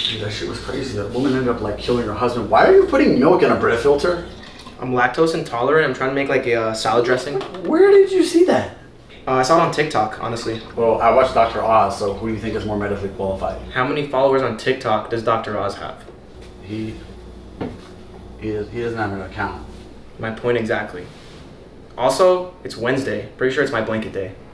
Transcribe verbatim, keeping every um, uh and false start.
Dude, that shit was crazy. That woman ended up like killing her husband. Why are you putting milk in a bread filter? I'm lactose intolerant. I'm trying to make like a uh, salad dressing. Where did you see that? Uh, I saw it on TikTok, honestly. Well, I watched Doctor Oz, so who do you think is more medically qualified? How many followers on TikTok does Doctor Oz have? He, he, is, he doesn't have an account. My point exactly. Also, it's Wednesday. Pretty sure it's my blanket day.